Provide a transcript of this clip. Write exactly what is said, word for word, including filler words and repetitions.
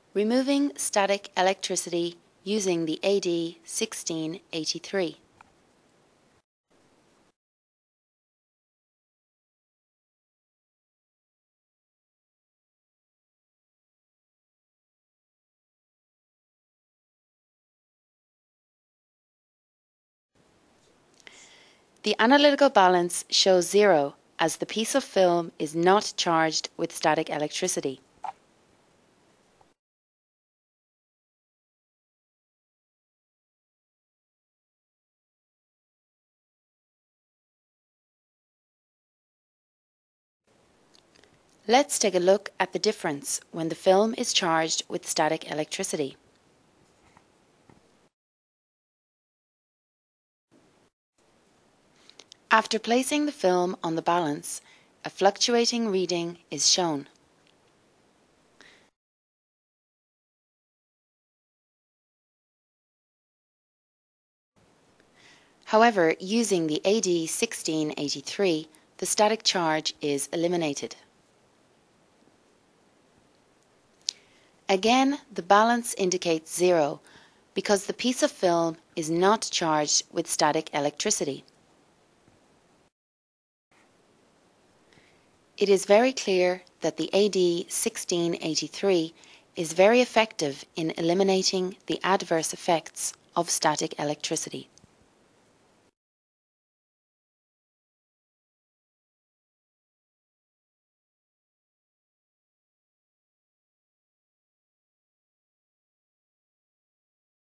Removing static electricity using the A D sixteen eighty-three. The analytical balance shows zero as the piece of film is not charged with static electricity. Let's take a look at the difference when the film is charged with static electricity. After placing the film on the balance, a fluctuating reading is shown. However, using the A D sixteen eighty-three, the static charge is eliminated. Again, the balance indicates zero because the piece of film is not charged with static electricity. It is very clear that the A D sixteen eighty-three is very effective in eliminating the adverse effects of static electricity.